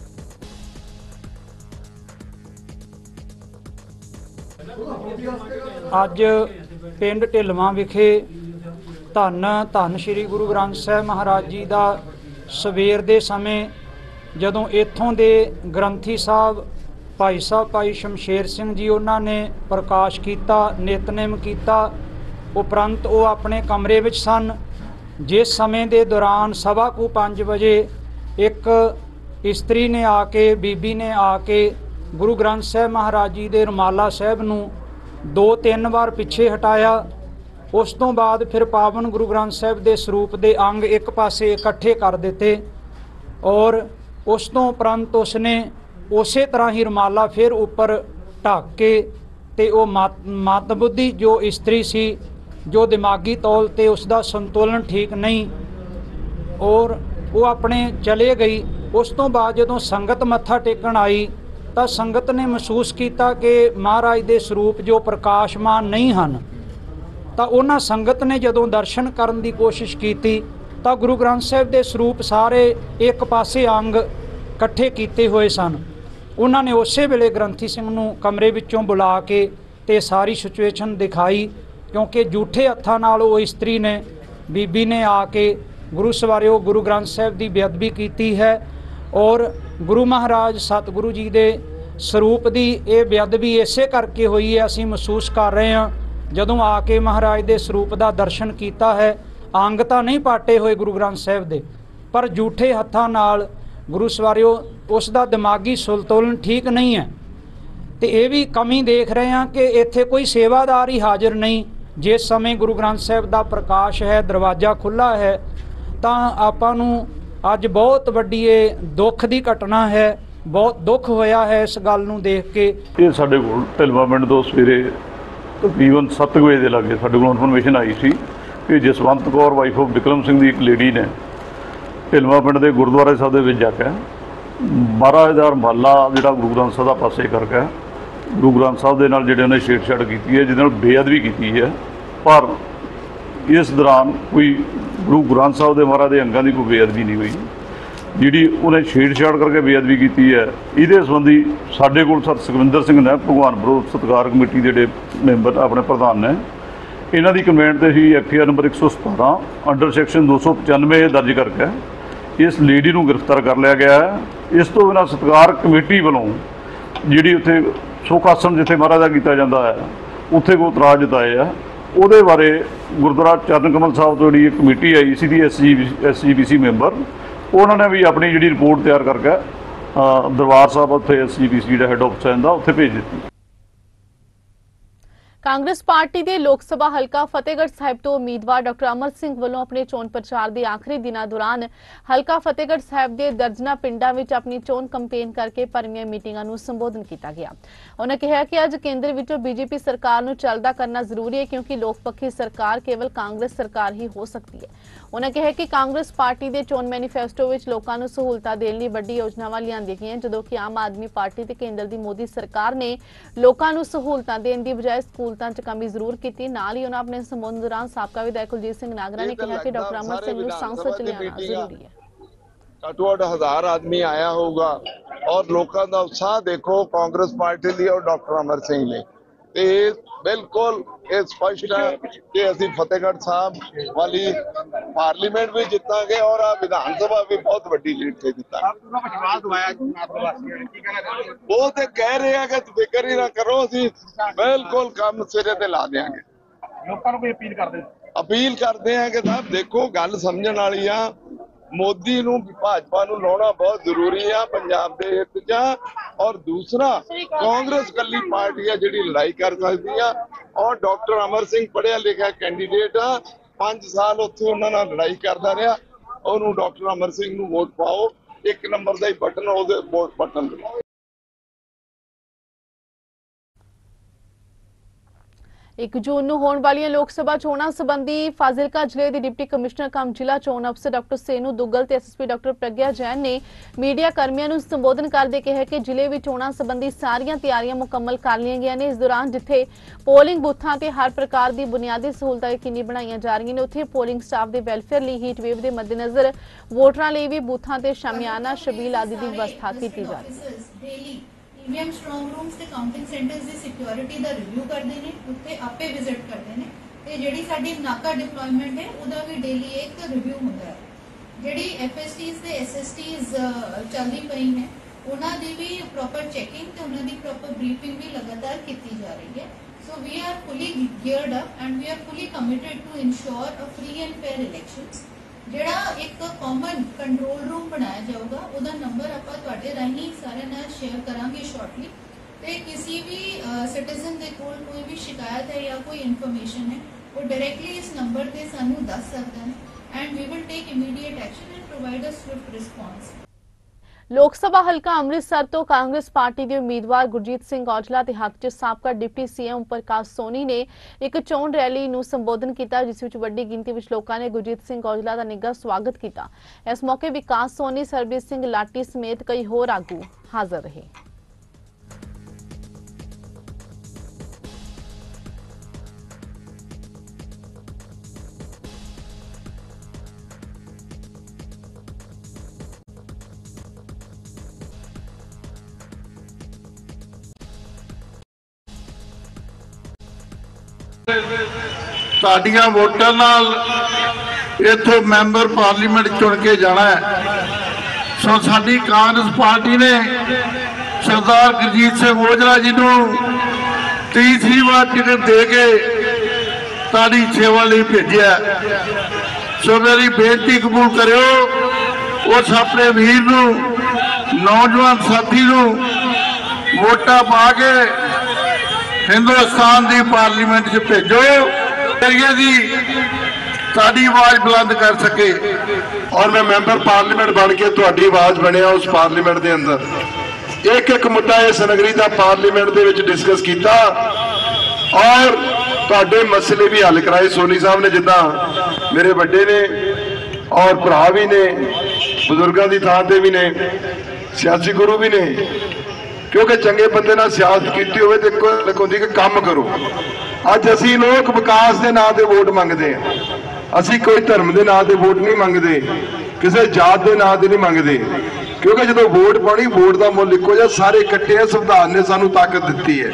ਅੱਜ ਪਿੰਡ ਢਿਲਵਾਂ ਵਿਖੇ ਧੰਨ ਸ਼੍ਰੀ ਗੁਰੂ ਗ੍ਰੰਥ ਸਾਹਿਬ ਮਹਾਰਾਜ ਜੀ ਦਾ ਸਵੇਰ ਦੇ ਸਮੇਂ ਜਦੋਂ ਇੱਥੋਂ ਦੇ ਗ੍ਰੰਥੀ ਸਾਹਿਬ ਭਾਈ ਸ਼ਮਸ਼ੇਰ ਸਿੰਘ ਜੀ ਉਹਨਾਂ ਨੇ ਪ੍ਰਕਾਸ਼ ਕੀਤਾ, ਨਿਤਨੇਮ ਕੀਤਾ, ਉਪਰੰਤ ਉਹ ਆਪਣੇ ਕਮਰੇ ਵਿੱਚ ਸਨ। ਜਿਸ ਸਮੇਂ ਦੇ ਦੌਰਾਨ 5:15 ਵਜੇ ਇੱਕ ਇਸਤਰੀ ਨੇ ਆ ਕੇ, ਬੀਬੀ ਨੇ ਆ ਕੇ ਗੁਰੂ ਗ੍ਰੰਥ ਸਾਹਿਬ ਮਹਾਰਾਜ ਜੀ ਦੇ ਰੁਮਾਲਾ ਸਾਹਿਬ ਨੂੰ 2-3 ਵਾਰ ਪਿੱਛੇ ਹਟਾਇਆ। ਉਸ ਤੋਂ ਬਾਅਦ ਫਿਰ ਪਾਵਨ ਗੁਰੂ ਗ੍ਰੰਥ ਸਾਹਿਬ ਦੇ ਸਰੂਪ ਦੇ ਅੰਗ ਇੱਕ ਪਾਸੇ ਇਕੱਠੇ ਕਰ ਦਿੱਤੇ ਔਰ ਉਸ ਤੋਂ ਉਪਰੰਤ ਉਸਨੇ ਉਸੇ ਤਰ੍ਹਾਂ ਹੀ ਰੁਮਾਲਾ ਫਿਰ ਉੱਪਰ ਢੱਕ ਕੇ ਤੇ ਉਹ ਮਤਬੁੱਧੀ ਜੋ ਇਸਤਰੀ ਸੀ, ਜੋ ਦਿਮਾਗੀ ਤੌਰ ਤੇ ਉਸ ਦਾ ਸੰਤੁਲਨ ਠੀਕ ਨਹੀਂ ਔਰ ਉਹ ਆਪਣੇ ਚਲੇ ਗਈ। ਉਸ ਤੋਂ ਬਾਅਦ ਜਦੋਂ ਸੰਗਤ ਮੱਥਾ ਟੇਕਣ ਆਈ ਤਾਂ ਸੰਗਤ ਨੇ ਮਹਿਸੂਸ ਕੀਤਾ ਕਿ ਮਹਾਰਾਜ ਦੇ ਸਰੂਪ ਜੋ ਪ੍ਰਕਾਸ਼ਮਾਨ ਨਹੀਂ ਹਨ, ਤਾਂ ਉਹਨਾਂ ਸੰਗਤ ਨੇ ਜਦੋਂ ਦਰਸ਼ਨ ਕਰਨ ਦੀ ਕੋਸ਼ਿਸ਼ ਕੀਤੀ ਤਾਂ ਗੁਰੂ ਗ੍ਰੰਥ ਸਾਹਿਬ ਦੇ ਸਰੂਪ ਸਾਰੇ ਇੱਕ ਪਾਸੇ ਅੰਗ ਇਕੱਠੇ ਕੀਤੇ ਹੋਏ ਸਨ। ਉਹਨਾਂ ਨੇ ਉਸੇ ਵੇਲੇ ਗ੍ਰੰਥੀ ਸਿੰਘ ਨੂੰ ਕਮਰੇ ਵਿੱਚੋਂ ਬੁਲਾ ਕੇ ਤੇ ਸਾਰੀ ਸਿਚੁਏਸ਼ਨ ਦਿਖਾਈ, ਕਿਉਂਕਿ ਝੂਠੇ ਹੱਥਾਂ ਨਾਲ ਉਹ ਇਸਤਰੀ ਨੇ, ਬੀਬੀ ਨੇ ਆ ਕੇ ਗੁਰੂ ਸਵਾਰਿਓ ਗੁਰੂ ਗ੍ਰੰਥ ਸਾਹਿਬ ਦੀ ਬੇਅਦਬੀ ਕੀਤੀ ਹੈ ਔਰ ਗੁਰੂ ਮਹਾਰਾਜ ਸਤਿਗੁਰੂ ਜੀ ਦੇ ਸਰੂਪ ਦੀ ਇਹ ਬੇਅਦਬੀ ਇਸੇ ਕਰਕੇ ਹੋਈ ਹੈ, ਅਸੀਂ ਮਹਿਸੂਸ ਕਰ ਰਹੇ ਹਾਂ। ਜਦੋਂ ਆ ਕੇ ਮਹਾਰਾਜ ਦੇ ਸਰੂਪ ਦਾ ਦਰਸ਼ਨ ਕੀਤਾ ਹੈ, ਅੰਗ ਤਾਂ ਨਹੀਂ ਪਾਟੇ ਹੋਏ ਗੁਰੂ ਗ੍ਰੰਥ ਸਾਹਿਬ ਦੇ, ਪਰ ਝੂਠੇ ਹੱਥਾਂ ਨਾਲ ਗੁਰੂ ਸਵਾਰਿਓ ਉਸ ਦਾ ਦਿਮਾਗੀ ਸੰਤੁਲਨ ਠੀਕ ਨਹੀਂ ਹੈ। ਤੇ ਇਹ ਵੀ ਕਮੀ ਦੇਖ ਰਹੇ ਹਾਂ ਕਿ ਇੱਥੇ ਕੋਈ ਸੇਵਾਦਾਰ ਹੀ ਹਾਜ਼ਰ ਨਹੀਂ। ਜਿਸ ਸਮੇਂ ਗੁਰੂ ਗ੍ਰੰਥ ਸਾਹਿਬ ਦਾ ਪ੍ਰਕਾਸ਼ ਹੈ, ਦਰਵਾਜ਼ਾ ਖੁੱਲ੍ਹਾ ਹੈ, ਤਾਂ ਆਪਾਂ ਨੂੰ ਅੱਜ ਬਹੁਤ ਵੱਡੀ ਇਹ ਦੁੱਖ ਦੀ ਘਟਨਾ ਹੈ। ਬਹੁਤ ਦੁੱਖ ਹੋਇਆ ਹੈ ਇਸ ਗੱਲ ਨੂੰ ਦੇਖ ਕੇ। ਇਹ ਸਾਡੇ ਕੋਲ ਢਿਲਵਾਂ ਪਿੰਡ ਤੋਂ ਸਵੇਰੇ ਤਕਰੀਬਨ 7 ਵਜੇ ਦੇ ਲਾਗੇ ਸਾਡੇ ਕੋਲ ਇਨਫੋਰਮੇਸ਼ਨ ਆਈ ਸੀ ਕਿ ਜਸਵੰਤ ਕੌਰ ਵਾਈਫ ਆਫ ਵਿਕਰਮ ਸਿੰਘ ਦੀ ਇੱਕ ਲੇਡੀ ਨੇ ਢਿਲਵਾਂ ਪਿੰਡ ਦੇ ਗੁਰਦੁਆਰੇ ਸਾਹਿਬ ਦੇ ਵਿੱਚ ਜਾ ਕੇ ਮਹਾਰਾਜਦਾਰ ਮਹੱਲਾ ਜਿਹੜਾ ਗੁਰੂ ਗ੍ਰੰਥ ਸਾਹਿਬ ਦਾ ਪਾਸੇ ਕਰਕੇ ਗੁਰੂ ਗ੍ਰੰਥ ਸਾਹਿਬ ਦੇ ਨਾਲ ਜਿਹੜੇ ਉਹਨੇ ਛੇੜਛਾੜ ਕੀਤੀ ਹੈ, ਜਿਹਦੇ ਨਾਲ ਬੇਅਦਬੀ ਕੀਤੀ ਹੈ। ਪਰ ਇਸ ਦੌਰਾਨ ਕੋਈ ਗੁਰੂ ਗ੍ਰੰਥ ਸਾਹਿਬ ਦੇ ਮਹਾਰਾਜ ਦੇ ਅੰਗਾਂ ਦੀ ਕੋਈ ਬੇਅਦਬੀ ਨਹੀਂ ਹੋਈ। ਜਿਹੜੀ ਉਹਨੇ ਛੇੜਛਾੜ ਕਰਕੇ ਬੇਅਦਬੀ ਕੀਤੀ ਹੈ, ਇਹਦੇ ਸੰਬੰਧੀ ਸਾਡੇ ਕੋਲ ਸਰ ਸੁਖਵਿੰਦਰ ਸਿੰਘ ਨੇ, ਭਗਵਾਨ ਵਿਰੋਧ ਸਤਿਕਾਰ ਕਮੇਟੀ ਦੇ ਜਿਹੜੇ ਮੈਂਬਰ ਆਪਣੇ ਪ੍ਰਧਾਨ ਨੇ, ਇਹਨਾਂ ਦੀ ਕੰਪਲੇਂਟ ਤੇ ਹੀ ਐਫਆਈਆਰ ਨੰਬਰ 117 ਅੰਡਰ ਸੈਕਸ਼ਨ 295 ਦਰਜ ਕਰਕੇ ਇਸ ਲੇਡੀ ਨੂੰ ਗ੍ਰਿਫਤਾਰ ਕਰ ਲਿਆ ਗਿਆ ਹੈ। ਇਸ ਤੋਂ ਬਿਨਾਂ ਸਤਿਕਾਰ ਕਮੇਟੀ ਵੱਲੋਂ ਜਿਹੜੀ ਉੱਥੇ ਸੁੱਖ ਆਸਣ ਜਿੱਥੇ ਮਹਾਰਾਜ ਦਾ ਕੀਤਾ ਜਾਂਦਾ ਹੈ, ਉੱਥੇ ਕੋਈ ਇਤਰਾਜ਼ ਜਤਾਏ ਆ, ਉਹਦੇ ਬਾਰੇ ਗੁਰਦੁਆਰਾ ਚਰਨ ਕਮਲ ਸਾਹਿਬ ਤੋਂ ਜਿਹੜੀ ਕਮੇਟੀ ਆਈ ਸੀ ਦੀ SGPC ਮੈਂਬਰ, ਉਹਨਾਂ ਨੇ ਵੀ ਆਪਣੀ ਜਿਹੜੀ ਰਿਪੋਰਟ ਤਿਆਰ ਕਰਕੇ ਦਰਬਾਰ ਸਾਹਿਬ ਉੱਥੇ SGPC ਦਾ ਹੈੱਡ ਆਫਿਸ ਦਾ ਉੱਥੇ ਭੇਜ ਦਿੱਤੀ। ਕਾਂਗਰਸ ਪਾਰਟੀ ਦੇ ਲੋਕ ਸਭਾ ਹਲਕਾ ਫਤਿਹਗੜ੍ਹ ਸਾਹਿਬ ਤੋਂ ਉਮੀਦਵਾਰ ਡਾਕਟਰ ਅਮਰ ਸਿੰਘ ਵੱਲੋਂ ਆਪਣੇ ਚੋਣ ਪ੍ਰਚਾਰ ਦੇ ਆਖਰੀ ਦਿਨਾਂ ਦੌਰਾਨ ਹਲਕਾ ਫਤਿਹਗੜ੍ਹ ਸਾਹਿਬ ਦੇ ਦਰਜਨਾ ਪਿੰਡਾਂ ਵਿੱਚ ਆਪਣੀ ਚੋਣ ਕੰਪੇਨ ਕਰਕੇ ਭਰਵੀਆਂ ਮੀਟਿੰਗਾਂ ਨੂੰ ਸੰਬੋਧਨ ਕੀਤਾ ਗਿਆ। ਉਹਨਾਂ ਕਿਹਾ ਕਿ ਅੱਜ ਕੇਂਦਰ ਵਿੱਚੋਂ BJP ਸਰਕਾਰ ਨੂੰ ਚੱਲਦਾ ਕਰਨਾ ਜ਼ਰੂਰੀ ਹੈ, ਕਿਉਂਕਿ ਲੋਕਪੱਖੀ ਸਰਕਾਰ ਕੇਵਲ ਕਾਂਗਰਸ ਸਰਕਾਰ ਹੀ ਹੋ ਸਕਦੀ ਹੈ। ਉਹਨਾਂ ਕਿਹਾ ਕਿ ਕਾਂਗਰਸ ਪਾਰਟੀ ਦੇ ਚੋਣ ਮੈਨੀਫੈਸਟੋ ਵਿੱਚ ਲੋਕਾਂ ਨੂੰ ਸਹੂਲਤਾਂ ਦੇਣ ਲਈ ਵੱਡੀ ਯੋਜਨਾਵਾਂ ਲਿਆਂਦੀਆਂ ਗਈਆਂ, ਜਦੋਂ ਕਿ ਆਮ ਆਦਮੀ ਪਾਰਟੀ ਤੇ ਕੇਂਦਰ ਦੀ ਮੋਦੀ ਸਰਕਾਰ ਨੇ ਲੋਕਾਂ ਨੂੰ ਸਹੂਲਤਾਂ ਦੇਣ ਦੀ ਬਜਾਏ ਸਹੂਲਤਾਂ 'ਚ ਕਮੀ ਜ਼ਰੂਰ ਕੀਤੀ। ਨਾਲ ਹੀ ਉਹਨਾਂ ਆਪਣੇ ਸੰਬੋਧਨ ਦੌਰਾਨ ਸਾਬਕਾ ਵਿਧਾਇਕ ਕੁਲਜੀਤ ਸਿੰਘ ਨਾਗਰਾ ਨੇ ਕਿਹਾ ਕਿ ਡਾਕਟਰ ਅਮਰ ਸਿੰਘ ਨੂੰ ਸੰਸਦ 'ਚ ਲਿਆਉਣਾ ਜ਼ਰੂਰੀ ਹੈ। ਘੱਟੋ-ਘੱਟ 1000 ਆਦਮੀ ਆਇਆ ਹੋਊਗਾ ਔਰ ਲੋਕਾਂ ਦਾ ਉਤਸ਼ਾਹ ਦੇਖੋ ਕਾਂਗਰਸ ਪਾਰਟੀ ਲਈ ਔਰ ਡਾਕਟਰ ਅਮਰ ਸਿੰਘ ਲਈ। ਤੇ ਬਿਲਕੁਲ ਇਹ ਸਪਸ਼ਟ ਹੈ ਕਿ ਅਸੀਂ ਫਤਿਹਗੜ੍ਹ ਸਾਹਿਬ ਵਾਲੀ ਪਾਰਲੀਮੈਂਟ ਵੀ ਜਿੱਤਾਂਗੇ ਔਰ ਆ ਵਿਧਾਨ ਸਭਾ ਵੀ ਬਹੁਤ ਵੱਡੀ ਲੀਡ ਤੇ ਜਿੱਤਾਂਗੇ। ਉਹ ਤੇ ਕਹਿ ਰਹੇ ਆ ਕਿ ਫਿਕਰ ਹੀ ਨਾ ਕਰੋ, ਅਸੀਂ ਬਿਲਕੁਲ ਕੰਮ ਸਿਰੇ ਤੇ ਲਾ ਦਿਆਂਗੇ। ਲੋਕਾਂ ਨੂੰ ਕੋਈ ਅਪੀਲ ਕਰਦੇ ਆ ਕਿ ਸਾਹਿਬ ਦੇਖੋ ਗੱਲ ਸਮਝਣ ਵਾਲੀ ਆ। ਮੋਦੀ ਨੂੰ ਭਾਜਪਾ ਨੂੰ ਲਾਉਣਾ ਬਹੁਤ ਜ਼ਰੂਰੀ ਆ ਪੰਜਾਬ ਦੇ ਹਿੱਤ 'ਚ। ਔਰ ਦੂਸਰਾ ਕਾਂਗਰਸ ਕੱਲੀ ਪਾਰਟੀ ਆ ਜਿਹੜੀ ਲੜਾਈ ਕਰ ਸਕਦੀ ਆ ਔਰ ਡਾਕਟਰ ਅਮਰ ਸਿੰਘ ਪੜ੍ਹਿਆ ਲਿਖਿਆ ਕੈਂਡੀਡੇਟ ਆ। 5 ਸਾਲ ਉੱਥੇ ਉਹਨਾਂ ਨਾਲ ਲੜਾਈ ਕਰਦਾ ਰਿਹਾ। ਉਹਨੂੰ ਡਾਕਟਰ ਅਮਰ ਸਿੰਘ ਨੂੰ ਵੋਟ ਪਾਓ। 1 ਨੰਬਰ ਦਾ ਹੀ ਬਟਨ ਉਹਦੇ ਵੋਟ ਬਟਨ ਦਬਾਓ। 1 ਜੂਨ ਨੂੰ ਹੋਣ ਵਾਲੀਆਂ ਲੋਕ ਸਭਾ ਚੋਣਾਂ ਸੰਬੰਧੀ ਫਾਜ਼ਿਲਕਾ ਜ਼ਿਲ੍ਹੇ ਦੇ ਡਿਪਟੀ ਕਮਿਸ਼ਨਰ ਕਮ ਜ਼ਿਲ੍ਹਾ ਚੋਣ ਅਫਸਰ ਡਾਕਟਰ ਸੇਨੂ ਦੁੱਗਲ ਤੇ ਐਸਐਸਪੀ ਡਾਕਟਰ ਪ੍ਰਗਿਆ ਜੈਨ ਨੇ ਮੀਡੀਆ ਕਰਮੀਆਂ ਨੂੰ ਸੰਬੋਧਨ ਕਰਦੇ ਕਿਹਾ ਕਿ ਜ਼ਿਲ੍ਹੇ ਵਿੱਚ ਚੋਣਾਂ ਸੰਬੰਧੀ ਸਾਰੀਆਂ ਤਿਆਰੀਆਂ ਮੁਕੰਮਲ ਕਰ ਲਈਆਂ ਗਈਆਂ ਨੇ। ਇਸ ਦੌਰਾਨ ਜਿੱਥੇ ਪੋਲਿੰਗ ਬੂਥਾਂ ਤੇ ਹਰ ਪ੍ਰਕਾਰ ਦੀ ਬੁਨਿਆਦੀ ਸਹੂਲਤਾਂ ਯਕੀਨੀ ਬਣਾਈਆਂ ਜਾ ਰਹੀਆਂ ਨੇ, ਉੱਥੇ ਪੋਲਿੰਗ ਸਟਾਫ ਦੇ ਵੈਲਫੇਅਰ ਲਈ ਹੀਟ ਵੇਵ ਦੇ ਮੱਦੇਨਜ਼ਰ ਵੋਟਰਾਂ ਲਈ ਵੀ ਬੂਥਾਂ ਤੇ ਸ਼ਾਮਿਆਨਾ ਛਬੀਲ ਆਦਿ ਦੀ ਵਿਵਸਥਾ ਕੀਤੀ ਜਾ ਰਹੀ ਹੈ। ਈਵੀਐਮ ਸਟਰੋਂਗ ਰੂਮਸ ਤੇ ਕਾਊਂਟਿੰਗ ਸੈਂਟਰਸ ਦੀ ਸਿਕਿਉਰਿਟੀ ਦਾ ਰਿਵਿਊ ਕਰਦੇ ਨੇ, ਉੱਥੇ ਆਪੇ ਵਿਜ਼ਿਟ ਕਰਦੇ ਨੇ ਤੇ ਜਿਹੜੀ ਸਾਡੀ ਨਾਕਾ ਡਿਪਲੋਇਮੈਂਟ ਹੈ ਉਹਦਾ ਵੀ ਡੇਲੀ ਇੱਕ ਰਿਵਿਊ ਹੁੰਦਾ ਹੈ। ਜਿਹੜੀ FSTs ਤੇ SSTs ਚੱਲਦੀ ਪਈ ਨੇ ਉਹਨਾਂ ਦੀ ਵੀ ਪ੍ਰੋਪਰ ਚੈਕਿੰਗ ਤੇ ਉਹਨਾਂ ਦੀ ਪ੍ਰੋਪਰ ਬਰੀਫਿੰਗ ਵੀ ਲਗਾਤਾਰ ਕੀਤੀ ਜਾ ਰਹੀ ਹੈ। So we are fully geared up and we are fully committed to ensure a free and fair elections. ਜਿਹੜਾ ਇੱਕ ਕਾਮਨ ਕੰਟਰੋਲ ਰੂਮ ਬਣਾਇਆ ਜਾਊਗਾ ਉਹਦਾ ਨੰਬਰ ਆਪਾਂ ਤੁਹਾਡੇ ਰਾਹੀਂ ਸਾਰਿਆਂ ਨਾਲ ਸ਼ੇਅਰ ਕਰਾਂਗੇ ਸ਼ਾਰਟਲੀ। ਤੇ ਕਿਸੇ ਵੀ ਸਿਟੀਜ਼ਨ ਦੇ ਕੋਲ ਕੋਈ ਵੀ ਸ਼ਿਕਾਇਤ ਹੈ ਜਾਂ ਕੋਈ ਇਨਫੋਰਮੇਸ਼ਨ ਹੈ ਉਹ ਡਾਇਰੈਕਟਲੀ ਇਸ ਨੰਬਰ ਤੇ ਸਾਨੂੰ ਦੱਸ ਸਕਦੇ ਨੇ and we will take immediate action and provide a swift response. Lok Sabha ਹਲਕਾ ਅੰਮ੍ਰਿਤਸਰ ਤੋਂ ਕਾਂਗਰਸ ਪਾਰਟੀ ਦੇ ਉਮੀਦਵਾਰ ਗੁਰਜੀਤ ਸਿੰਘ ਔਜਲਾ ਤੇ ਹੱਥ 'ਚ ਸਾਬਕਾ ਡਿਪਟੀ CM ਪ੍ਰਕਾਸ਼ ਸੋਨੀ ਨੇ ਇੱਕ ਚੋਣ ਰੈਲੀ ਨੂੰ ਸੰਬੋਧਨ ਕੀਤਾ, ਜਿਸ ਵਿੱਚ ਵੱਡੀ ਗਿਣਤੀ ਵਿੱਚ ਲੋਕਾਂ ਨੇ ਗੁਰਜੀਤ ਸਿੰਘ ਔਜਲਾ ਦਾ ਨਿੱਘਾ ਸਵਾਗਤ ਕੀਤਾ। ਇਸ ਮੌਕੇ ਵਿਕਾਸ ਸੋਨੀ, ਸਰਬਜੀਤ ਸਿੰਘ ਲਾਟੀ ਸਮੇਤ ਕਈ ਹੋਰ ਆਗੂ ਹਾਜ਼ਰ ਰਹੇ। ਤੁਹਾਡੀਆਂ ਵੋਟਾਂ ਨਾਲ ਇੱਥੋਂ ਮੈਂਬਰ ਪਾਰਲੀਮੈਂਟ ਚੁਣ ਕੇ ਜਾਣਾ ਹੈ। ਸੋ ਸਾਡੀ ਕਾਂਗਰਸ ਪਾਰਟੀ ਨੇ ਸਰਦਾਰ ਗੁਰਜੀਤ ਸਿੰਘ ਔਜਲਾ ਜੀ ਨੂੰ ਤੀਸਰੀ ਵਾਰ ਟਿਕਟ ਦੇ ਕੇ ਤੁਹਾਡੀ ਸੇਵਾ ਲਈ ਭੇਜਿਆ। ਸੋ ਮੇਰੀ ਬੇਨਤੀ ਕਬੂਲ ਕਰਿਓ, ਉਸ ਆਪਣੇ ਵੀਰ ਨੂੰ, ਨੌਜਵਾਨ ਸਾਥੀ ਨੂੰ ਵੋਟਾਂ ਪਾ ਕੇ हिंदुस्तान की पार्लीमेंट च भेजो, जी ताड़ी आवाज बुलंद कर सके। और मैं मैंबर पार्लीमेंट बन के तुहाडी आवाज बनया उस पार्लीमेंट के अंदर एक एक मुद्दा इस नगरी का पार्लीमेंट के विच डिस्कस किया और तुहाडे मसले भी हल कराए। सोनी साहब ने जिदा मेरे बड़े ने और भरा भी ने, बजुर्गों की थां ते भी ने, सियासी गुरु भी ने, क्योंकि चंगे बंदे नाल सियासत की होवे ते होंदी कि काम करो। अज असी लोग विकास के नाम से वोट मंगते हैं, असी कोई धर्म के नाम से वोट नहीं मंगते, किसी जात के नाम से नहीं मंगते, क्योंकि जो वोट पानी वोट का मुल इको जिहा सारे इकट्ठे हैं। संविधान ने सानू ताकत दी है।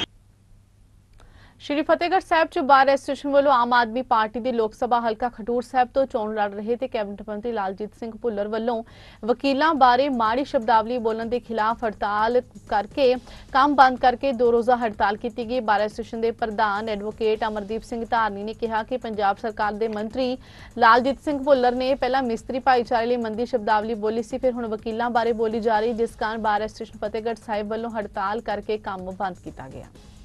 श्री फतेहगढ़ साहब च बार एसोसीएशन वालों आम आदमी पार्टी के लोक सभा हल्का खडूर साहब तो चोण लड़ रहे थे कैबिनेट मंत्री लालजीत सिंह भुल्लर वालों वकीलों बारे माड़ी शब्दावली बोलने के खिलाफ हड़ताल करके काम बंद करके 2 रोज़ा हड़ताल की गई। बार एसोसीएशन के प्रधान एडवोकेट अमरदीप सिंह धारनी ने कहा कि पंजाब सरकार के मंत्री लालजीत सिंह भुल्लर ने पहला मिस्त्री भाईचारे लिए मंदी शब्दावली बोली सी, फिर हुण वकीलों बारे बोली जा रही, जिस कारण बार एसोसीएशन फतेहगढ़ साहिब वालों हड़ताल करके काम बंद किया गया।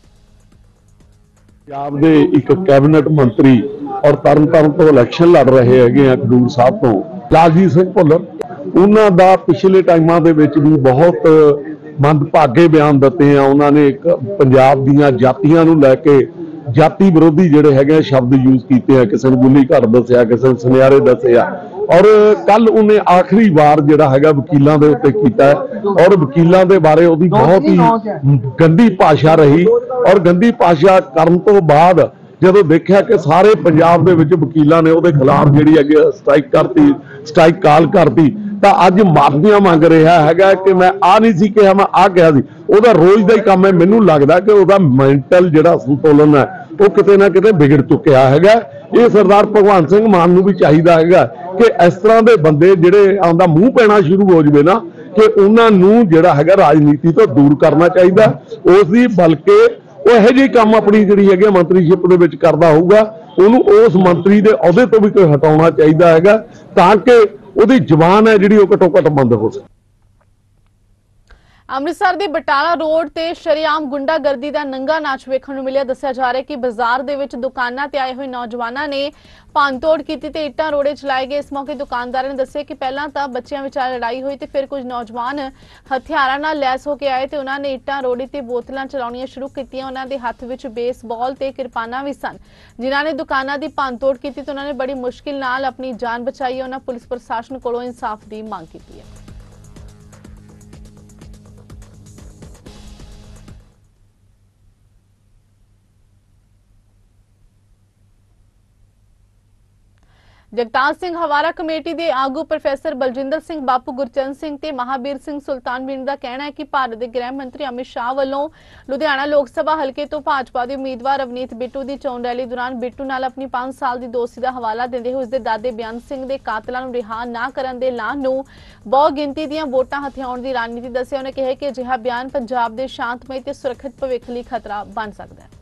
पंजाब के एक कैबिनेट मंत्री और तरनताਰਨ तो इलैक्शन लड़ रहे हैं खडूर साहब तो लालजीत सिंह भुल्लर, उन्हों का पिछले टाइमों के भी बहुत मंदभागे बयान दिते हैं। उन्होंने पंजाब दीयां जातियां नूं लैके जाति विरोधी जिहड़े हैगे शब्द यूज किए हैं, किसी ने गुली घर दसिया, किसी ने सुनियारे दसिया, और कल उन्हें आखिरी बार जिहड़ा हैगा वकीलों के उत्ते कीता और वकीलों के बारे उहदी बहुत ही गंदी भाषा रही। और गंदी भाषा करन तो बाद जदों देखा कि सारे पंजाब दे विच वकीलों ने उहदे खिलाफ जिहड़ी है स्ट्राइक करती, स्ट्राइक कॉल करती, तो अज माफियां मंग रहा है कि मैं आ नहीं सी कहा, मैं आ कहा सी। उहदा रोज का ही काम है, मैनूं लगदा कि उहदा मैंटल जिहड़ा संतुलन है वो किते ना किते बिगड़ चुकिया है। ये सरदार भगवंत सिंह मान नूं भी चाहिदा है कि इस तरह के बंदे जिहड़े आंदा मूँह पैना शुरू हो जाए ना कि उन्होंने जिहड़ा है राजनीति तो दूर करना चाहिए। उसकी बल्कि वो यहो जिहे काम अपनी जिहड़ी है मंत्रीशिप दे विच करदा होऊगा, उहनूं उस मंत्री दे अहुदे तो भी कोई हटाउणा चाहिए है ताकि उहदी जबान है जिहड़ी घट्टो घट्ट बंद हो सके। अमृतसर के बटाला रोड ते शरेआम गुंडागर्दी का नंगा नाच वेखण नूं मिलिया। दस्सिया जा रहा है कि बाजार दे विच दुकानां ते आए हुए नौजवानों ने भंनतोड़ की ते इट्टां रोड़े चलाए गए। इस मौके दुकानदारों ने दस्सिया कि पहलां तां बच्चियां विचार लड़ाई हुई ते फिर कुछ नौजवान हथियारां नाल लैस होके आए ते उन्हां ने इट्टां रोड़ी ते बोतलां चलाउणीआं शुरू कीतीआं। उन्हां दे हत्थ विच बेसबॉल ते किरपानां भी सन, जिन्हां ने दुकानां दी भंनतोड़ कीती ते उन्हां ने बड़ी मुश्किल नाल अपनी जान बचाई। उन्हां पुलिस प्रशासन कोलों इंसाफ दी मंग कीती है। जगतार सिंह हवारा कमेटी के आगू प्रोफैसर बलजिंदर सिंह, बापू गुरचरण सिंह ते महाबीर सिंह सुल्तानविंड का कहना है कि भारत के गृह मंत्री अमित शाह वालों लुधियाना लोक सभा हल्के तो भाजपा के उम्मीदवार अवनीत बिट्टू की चोण रैली दौरान बिट्टू नाल अपनी 5 साल की दोस्ती का हवाला देंदे हुए उसके दादे बेअंत सिंह के कातलों को रिहा ना करन दे ऐलान नूं बहु गिनती दीआं वोटां हथियाउण की रणनीति दस्सिया। उन्होंने कहा कि अजिहा बयान पंजाब के शांतमई ते सुरक्षित भविख लई खतरा बन सकता है।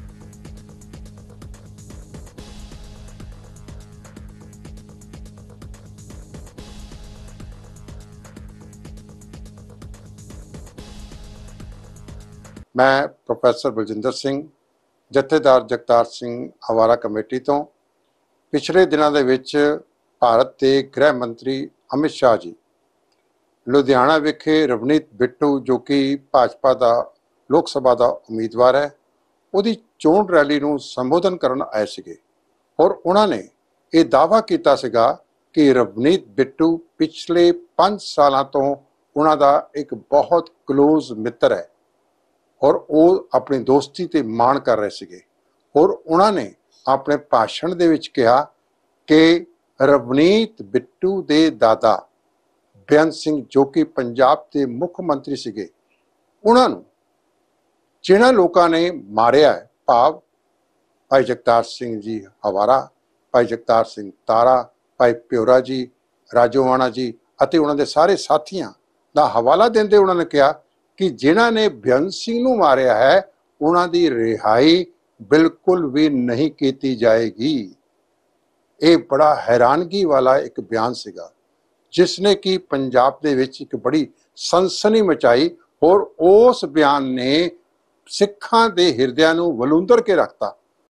मैं प्रोफैसर बलजिंदर सिंह जथेदार जगतार सिंह हवारा कमेटी तो पिछले दिनों के विच भारत के गृह मंत्री अमित शाह जी लुधियाना विखे रवनीत बिट्टू जो कि भाजपा का लोक सभा का उम्मीदवार है उहदी चोण रैली नूं संबोधन करन आए सीगे और उन्होंने ये दावा किया सीगा कि रवनीत बिट्टू पिछले 5 सालों तो उन्हां दा एक बहुत क्लोज मित्र है और वो अपनी दोस्ती ते मान कर रहे सीगे। और उन्होंने अपने भाषण दे विच कहा कि रवनीत बिट्टू दे दादा बेअंत सिंह जो कि पंजाब के मुख मंत्री सीगे, उन्होंने जिन्हां लोकां ने मारिया है भाव ਭਾਈ ਜਗਤਾਰ ਸਿੰਘ ਜੀ ਹਵਾਰਾ, ਭਾਈ ਜਗਤਾਰ ਸਿੰਘ ਤਾਰਾ, ਭਾਈ ਪਿਉਰਾ ਜੀ, ਰਾਜੋਵਾਣਾ ਜੀ ਅਤੇ ਉਹਨਾਂ ਦੇ ਸਾਰੇ ਸਾਥੀਆਂ ਦਾ ਹਵਾਲਾ ਦਿੰਦੇ ਉਹਨਾਂ ਨੇ ਕਿਹਾ ਕਿ ਜਿਨ੍ਹਾਂ ਨੇ ਬੇਅੰਤ ਸਿੰਘ ਨੂੰ ਮਾਰਿਆ ਹੈ ਉਹਨਾਂ ਦੀ ਰਿਹਾਈ ਬਿਲਕੁਲ ਵੀ ਨਹੀਂ ਕੀਤੀ ਜਾਏਗੀ। ਇਹ ਬੜਾ ਹੈਰਾਨਗੀ ਵਾਲਾ ਇੱਕ ਬਿਆਨ ਸੀਗਾ ਜਿਸ ਨੇ ਕਿ ਪੰਜਾਬ ਦੇ ਵਿੱਚ ਇੱਕ ਬੜੀ ਸਨਸਨੀ ਮਚਾਈ ਔਰ ਉਸ ਬਿਆਨ ਨੇ ਸਿੱਖਾਂ ਦੇ ਹਿਰਦਿਆਂ ਨੂੰ ਵਲੂੰਦਰ ਕੇ ਰੱਖਤਾ।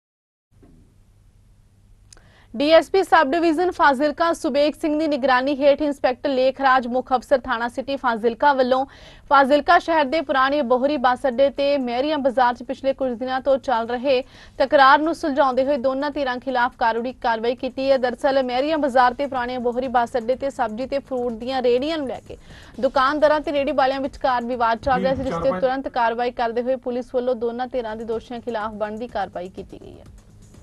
DSP sub division Fazilka Subeg Singh ਦੀ ਨਿਗਰਾਨੀ ਹੇਠ ਇੰਸਪੈਕਟਰ ਲੇਖਰਾਜ ਮੁੱਖ ਅਫਸਰ ਥਾਣਾ ਸਿਟੀ ਫਾਜ਼ਿਲਕਾ ਵੱਲੋਂ ਫਾਜ਼ਿਲਕਾ ਸ਼ਹਿਰ ਦੇ ਪੁਰਾਣੇ ਬੋਹਰੀ ਬੱਸ ਅੱਡੇ ਤੇ ਮਹਿਰੀਆਂ ਬਾਜ਼ਾਰ 'ਚ ਪਿਛਲੇ ਕੁਝ ਦਿਨਾਂ ਤੋਂ ਚੱਲ ਰਹੇ ਤਕਰਾਰ ਨੂੰ ਸੁਲਝਾਉਂਦੇ ਹੋਏ ਦੋਨਾਂ ਧਿਰਾਂ ਖਿਲਾਫ ਕਾਰਵਾਈ ਕੀਤੀ ਹੈ। ਦਰਅਸਲ ਮਹਿਰੀਆਂ ਬਾਜ਼ਾਰ ਤੇ ਪੁਰਾਣੇ ਬੋਹਰੀ ਬੱਸ ਅੱਡੇ ਤੇ ਸਬਜ਼ੀ ਤੇ ਫਰੂਟ ਦੀਆਂ ਰੇਹੜੀਆਂ ਨੂੰ ਲੈ ਕੇ ਦੁਕਾਨਦਾਰਾਂ ਤੇ ਰੇਹੜੀ ਵਾਲਿਆਂ ਵਿਚਕਾਰ ਵਿਵਾਦ ਚੱਲ ਰਿਹਾ ਸੀ, ਜਿਸ ਤੇ ਤੁਰੰਤ ਕਾਰਵਾਈ ਕਰਦੇ ਹੋਏ ਪੁਲਿਸ ਵੱਲੋਂ ਦੋਨਾਂ ਧਿਰਾਂ ਦੇ ਦੋਸ਼ੀਆਂ ਖਿਲਾਫ ਬਣਦੀ ਕਾਰਵਾਈ ਕੀਤੀ ਗਈ ਹੈ।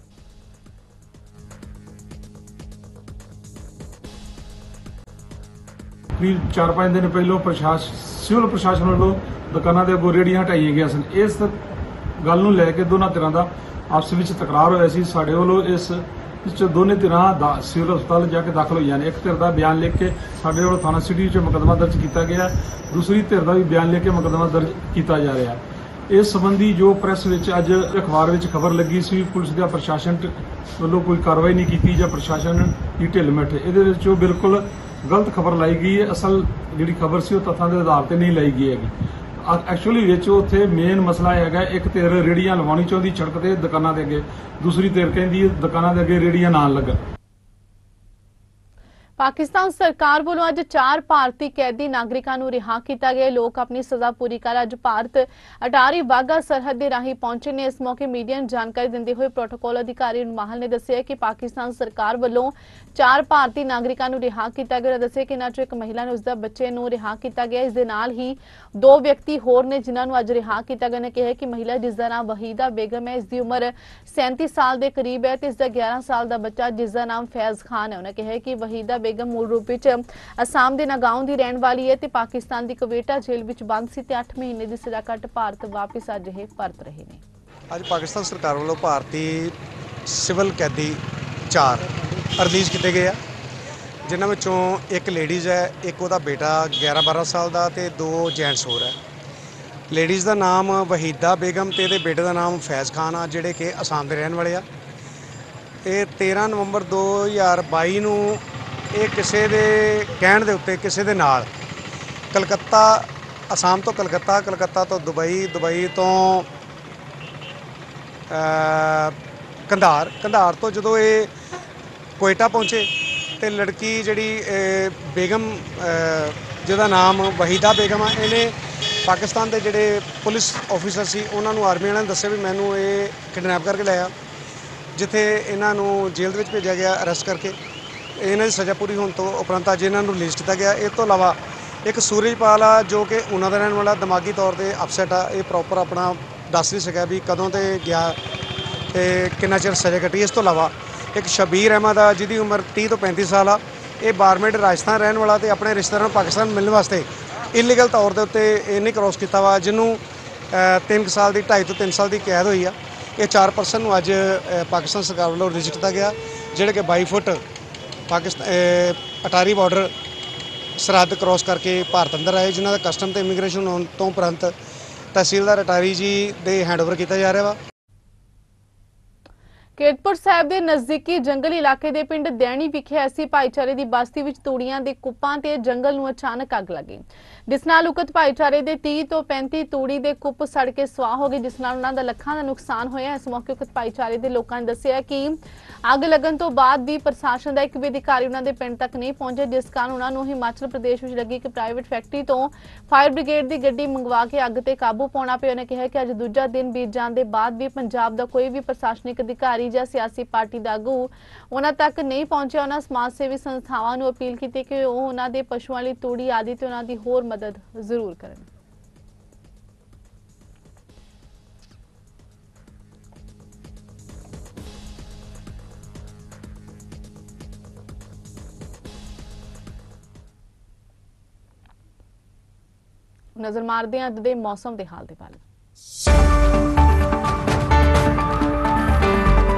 ਵੀ 4-5 ਦਿਨ ਪਹਿਲਾਂ ਸਿਵਲ ਪ੍ਰਸ਼ਾਸਨ ਵੱਲੋਂ ਦੁਕਾਨਾਂ ਦੇ ਅੱਗੋਂ ਰੇਹੜੀਆਂ ਹਟਾਈਆਂ ਗਈਆਂ ਸਨ। ਇਸ ਗੱਲ ਨੂੰ ਲੈ ਕੇ ਦੋਨਾਂ ਧਿਰਾਂ ਦਾ ਆਪਸ ਵਿੱਚ ਤਕਰਾਰ ਹੋਇਆ ਸੀ। ਸਾਡੇ ਵੱਲੋਂ ਇਸ ਵਿੱਚ ਦੋਨੇ ਧਿਰਾਂ ਦਾ ਸਿਵਲ ਹਸਪਤਾਲ ਜਾ ਕੇ ਦਾਖਲ ਹੋਈਆਂ ਨੇ। ਇੱਕ ਧਿਰ ਦਾ ਬਿਆਨ ਲਿਖ ਕੇ ਸਾਡੇ ਵੱਲੋਂ ਥਾਣਾ ਸਿਟੀ ਵਿੱਚ ਮੁਕੱਦਮਾ ਦਰਜ ਕੀਤਾ ਗਿਆ, ਦੂਸਰੀ ਧਿਰ ਦਾ ਵੀ ਬਿਆਨ ਲਿਖ ਕੇ ਮੁਕੱਦਮਾ ਦਰਜ ਕੀਤਾ ਜਾ ਰਿਹਾ। ਇਸ ਸੰਬੰਧੀ ਜੋ ਪ੍ਰੈਸ ਵਿੱਚ ਅੱਜ ਅਖਬਾਰ ਵਿੱਚ ਖਬਰ ਲੱਗੀ ਸੀ ਪੁਲਿਸ ਦਾ ਪ੍ਰਸ਼ਾਸਨ ਵੱਲੋਂ ਕੋਈ ਕਾਰਵਾਈ ਨਹੀਂ ਕੀਤੀ ਜਾਂ ਪ੍ਰਸ਼ਾਸਨ ਦੀ ਢਿੱਲ ਮੱਠ, ਇਹਦੇ ਵਿੱਚ ਉਹ ਬਿਲਕੁਲ ਗਲਤ ਖਬਰ ਲਾਈ ਗਈ ਹੈ। ਅਸਲ ਜਿਹੜੀ ਖਬਰ ਸੀ ਉਹ ਤੱਥਾਂ ਦੇ ਆਧਾਰ ਤੇ ਨਹੀਂ ਲਾਈ ਗਈ ਹੈਗੀ। ਐਕਚੁਅਲੀ ਵਿੱਚ ਉੱਥੇ ਮੇਨ ਮਸਲਾ ਹੈਗਾ, ਇੱਕ ਧਿਰ ਰੇਹੜੀਆਂ ਲਵਾਉਣੀ ਚਾਹੁੰਦੀ ਸੜਕ ਤੇ ਦੁਕਾਨਾਂ ਦੇ ਅੱਗੇ, ਦੂਸਰੀ ਧਿਰ ਕਹਿੰਦੀ ਦੁਕਾਨਾਂ ਦੇ ਅੱਗੇ ਰੇਹੜੀਆਂ ਨਾ ਲੱਗਣ। ਪਾਕਿਸਤਾਨ ਸਰਕਾਰ ਵੱਲੋਂ ਅੱਜ 4 ਭਾਰਤੀ ਕੈਦੀ ਨਾਗਰਿਕਾਂ ਨੂੰ ਰਿਹਾ ਕੀਤਾ ਗਿਆ। ਲੋਕ ਆਪਣੀ ਸਜ਼ਾ ਪੂਰੀ ਕਰ ਅੱਜ ਭਾਰਤ ਅਟਾਰੀ ਵਾਘਾ ਸਰਹੱਦ ਦੇ ਰਾਹੀਂ ਪਹੁੰਚੇ ਨੇ। ਇਸ ਮੌਕੇ ਮੀਡੀਆ ਨੂੰ ਜਾਣਕਾਰੀ ਦਿੰਦੇ ਹੋਏ ਪ੍ਰੋਟੋਕਾਲ ਅਧਿਕਾਰੀ ਮਾਹਲ ਨੇ ਦੱਸਿਆ ਕਿ ਪਾਕਿਸਤਾਨ ਸਰਕਾਰ ਵੱਲੋਂ 4 ਭਾਰਤੀ ਨਾਗਰਿਕਾਂ ਨੂੰ ਰਿਹਾ ਕੀਤਾ ਗਿਆ। ਦੱਸਿਆ ਕਿ ਇਹਨਾਂ ਚੋਂ ਇੱਕ ਮਹਿਲਾ ਨੇ ਉਸਦਾ ਬੱਚੇ ਨੂੰ ਰਿਹਾ ਕੀਤਾ ਗਿਆ। ਇਸ ਦੇ ਨਾਲ ਹੀ 2 ਵਿਅਕਤੀ ਹੋਰ ਨੇ ਜਿਨ੍ਹਾਂ ਨੂੰ ਅੱਜ ਰਿਹਾ ਕੀਤਾ ਗਿਆ। ਨੇ ਕਿਹਾ ਕਿ ਮਹਿਲਾ ਜਿਸ ਦਾ ਨਾਮ ਵਹੀਦਾ ਬੇਗਮ ਹੈ, ਇਸ ਦੀ ਉਮਰ 37 ਸਾਲ ਦੇ ਕਰੀਬ ਹੈ ਤੇ ਇਸ ਦਾ 11 ਸਾਲ ਦਾ ਬੱਚਾ ਜਿਸ ਦਾ ਨਾਮ ਫੈਜ਼ ਖਾਨ ਹੈ। ਉਹਨੇ ਕਿਹਾ ਕਿ ਵਹੀਦਾ ਬੇਗਮ मूल रूप असम के नगांव की रहने वाली है, पाकिस्तान की कवेटा जेल में बंद सी 8 महीने की सजा कट भारत वापस अज ये परत रहे हैं। अज पाकिस्तान सरकार वालों भारतीय सिविल कैदी 4 रिलीज़ किए गए, जिन्होंने एक लेडीज़ है, एक उहदा बेटा 11-12 साल का तो 2 जेंट्स होर है। लेडीज़ का नाम वहीदा बेगम तो बेटे का नाम फैज़ खान आ, जिहड़े कि असम के रहने वाले आ। ये 13 नवंबर 2022 नूं ਇਹ ਕਿਸੇ ਦੇ ਕਹਿਣ ਦੇ ਉੱਤੇ ਕਿਸੇ ਦੇ ਨਾਲ ਕਲਕੱਤਾ, ਅਸਾਮ ਤੋਂ ਕਲਕੱਤਾ ਤੋਂ ਦੁਬਈ ਤੋਂ ਕੰਧਾਰ ਤੋਂ ਜਦੋਂ ਇਹ ਕੋਇਟਾ ਪਹੁੰਚੇ ਤੇ ਲੜਕੀ ਜਿਹੜੀ ਬੇਗਮ ਜਿਹਦਾ ਨਾਮ ਵਹੀਦਾ ਬੇਗਮ ਆ, ਇਹਨੇ ਪਾਕਿਸਤਾਨ ਦੇ ਜਿਹੜੇ ਪੁਲਿਸ ਆਫੀਸਰ ਸੀ ਉਹਨਾਂ ਨੂੰ ਆਰਮੀ ਵਾਲਿਆਂ ਨੇ ਦੱਸਿਆ ਵੀ ਮੈਨੂੰ ਇਹ ਕਿਡਨੈਪ ਕਰਕੇ ਲਿਆ, ਜਿੱਥੇ ਇਹਨਾਂ ਨੂੰ ਜੇਲ੍ਹ ਦੇ ਵਿੱਚ ਭੇਜਿਆ ਗਿਆ ਅਰੈਸਟ ਕਰਕੇ। ਇਹਨਾਂ ਦੀ ਸਜ਼ਾ ਪੂਰੀ ਹੋਣ ਤੋਂ ਉਪਰੰਤ ਅੱਜ ਇਹਨਾਂ ਨੂੰ ਰਿਲੀਜ਼ ਕੀਤਾ ਗਿਆ। ਇਸ ਤੋਂ ਇਲਾਵਾ ਇੱਕ ਸੂਰਜਪਾਲ ਆ ਜੋ ਕਿ ਉਹਨਾਂ ਦਾ ਰਹਿਣ ਵਾਲਾ, ਦਿਮਾਗੀ ਤੌਰ ਤੇ ਅਪਸੈਟ ਆ, ਇਹ ਪ੍ਰੋਪਰ ਆਪਣਾ ਦੱਸ ਨਹੀਂ ਸਕਿਆ ਵੀ ਕਦੋਂ ਤੇ ਗਿਆ ਤੇ ਕਿੰਨਾ ਚਿਰ ਸਜ਼ਾ ਕੱਟੀ। ਇਸ ਤੋਂ ਇਲਾਵਾ ਇੱਕ ਸ਼ਬੀਰ ਅਹਿਮਦ ਆ ਜਿਹਦੀ ਉਮਰ 30 ਤੋਂ 35 ਸਾਲ ਆ, ਇਹ ਬਾਰਮੇਡ ਰਾਜਸਥਾਨ ਰਹਿਣ ਵਾਲਾ ਤੇ ਆਪਣੇ ਰਿਸ਼ਤੇਦਾਰਾਂ ਨੂੰ ਪਾਕਿਸਤਾਨ ਮਿਲਣ ਵਾਸਤੇ ਇਲੀਗਲ ਤੌਰ ਦੇ ਉੱਤੇ ਇਹਨੇ ਕ੍ਰੋਸ ਕੀਤਾ ਵਾ, ਜਿਹਨੂੰ 3 ਸਾਲ ਦੀ 2.5 ਤੋਂ 3 ਸਾਲ ਦੀ ਕੈਦ ਹੋਈ ਆ। ਇਹ 4 ਪਰਸਨ ਨੂੰ ਅੱਜ ਪਾਕਿਸਤਾਨ ਸਰਕਾਰ ਵੱਲੋਂ ਰਿਲੀਜ਼ ਕੀਤਾ ਗਿਆ, ਜਿਹੜੇ ਕਿ 22 ਫੁੱਟ ਪਾਕਿਸਤਾਨ ਅਟਾਰੀ ਬਾਰਡਰ ਸਰਹੱਦ ਕ੍ਰੋਸ ਕਰਕੇ ਭਾਰਤ ਅੰਦਰ ਆਏ, ਜਿਨ੍ਹਾਂ ਦਾ ਕਸਟਮ ਤੇ ਇਮੀਗ੍ਰੇਸ਼ਨ ਹੋਣ ਤੋਂ ਉਪਰੰਤ ਤਹਿਸੀਲਦਾਰ ਅਟਾਰੀ ਜੀ ਦੇ ਹੈਂਡਓਵਰ ਕੀਤਾ ਜਾ ਰਿਹਾ ਵਾ। ਕੀਰਤਪੁਰ ਸਾਹਿਬ ਦੇ ਨਜ਼ਦੀਕੀ ਜੰਗਲ ਇਲਾਕੇ ਦੇ ਪਿੰਡ ਦੈਣੀ ਵਿਖੇ ਐਸੀ ਭਾਈਚਾਰੇ ਦੀ ਬਸਤੀ ਵਿੱਚ ਤੂੜੀਆਂ ਦੇ ਕੁੱਪਾਂ ਤੇ ਜੰਗਲ ਨੂੰ ਅਚਾਨਕ ਅੱਗ ਲੱਗੀ, ਜਿਸ ਨਾਲ ਉਕਤ ਭਾਈਚਾਰੇ ਦੇ 30 ਤੋਂ 35 ਤੂੜੀ ਦੇ ਕੁੱਪ ਸੜ ਕੇ ਸੁਆਹ ਹੋ ਗਏ, ਜਿਸ ਨਾਲ ਉਹਨਾਂ ਦਾ ਲੱਖਾਂ ਦਾ ਨੁਕਸਾਨ ਹੋਇਆ। ਇਸ ਮੌਕੇ ਉਕਤ ਭਾਈਚਾਰੇ ਦੇ ਲੋਕਾਂ ਨੇ ਦੱਸਿਆ ਕਿ ਅੱਗ ਲੱਗਣ ਤੋਂ ਬਾਅਦ ਵੀ ਪ੍ਰਸ਼ਾਸਨ ਦਾ ਇੱਕ ਵੀ ਅਧਿਕਾਰੀ ਉਹਨਾਂ ਦੇ ਪਿੰਡ ਤੱਕ ਨਹੀਂ ਪਹੁੰਚੇ, ਜਿਸ ਕਾਰਨ ਉਹਨਾਂ ਨੂੰ ਹਿਮਾਚਲ ਪ੍ਰਦੇਸ਼ ਵਿੱਚ ਲੱਗੀ ਇੱਕ ਪ੍ਰਾਈਵੇਟ ਫੈਕਟਰੀ ਤੋਂ ਫਾਇਰ ਬ੍ਰਿਗੇਡ ਦੀ ਗੱਡੀ ਮੰਗਵਾ ਕੇ ਅੱਗ ਤੇ ਕਾਬੂ ਪਾਉਣਾ ਪਿਆ। ਉਹਨੇ ਕਿਹਾ ਕਿ ਅੱਜ ਦੂਜਾ ਦਿਨ ਬੀਤ ਜਾਣ ਦੇ ਬਾਅਦ ਵੀ ਪੰਜਾਬ ਦਾ ਕੋਈ ਵੀ ਪ੍ਰਸ਼ਾਸਨਿਕ ਅਧਿਕਾਰੀ ਜਾਂ ਸਿਆਸੀ ਪਾਰਟੀ ਦਾ ਆਗੂ ਉਹਨਾਂ ਤੱਕ ਨਹੀਂ ਪਹੁੰਚਿਆ। ਉਹਨਾਂ ਸਮਾਜ ਸੇਵੀ ਸੰਸਥਾਵਾਂ ਨੂੰ ਅਪੀਲ ਕੀਤੀ ਕਿ ਉਹ ਉਹਨਾਂ ਦੇ ਪਸ਼ੂਆਂ ਲਈ ਤੂੜੀ ਆਦਿ ਤੇ ਉਹਨਾਂ ਦੀ ਹੋਰ ਮਦਦ ਜ਼ਰੂਰ ਕਰਨ। ਨਜ਼ਰ ਮਾਰਦੇ ਹਾਂ ਅੱਜ ਦੇ ਮੌਸਮ ਦੇ ਹਾਲ ਦੇ ਵੱਲ।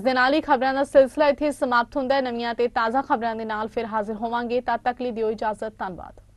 ਦੇ ਨਾਲ ਹੀ ਖਬਰਾਂ ਦਾ ਸਿਲਸਿਲਾ ਇੱਥੇ ਸਮਾਪਤ ਹੁੰਦਾ ਹੈ। ਨਵੀਆਂ ਤੇ ਤਾਜ਼ਾ ਖਬਰਾਂ ਦੇ ਨਾਲ ਫਿਰ ਹਾਜ਼ਰ ਹੋਵਾਂਗੇ। ਤਦ ਤੱਕ ਲਈ ਦਿਓ ਇਜਾਜ਼ਤ। ਧੰਨਵਾਦ।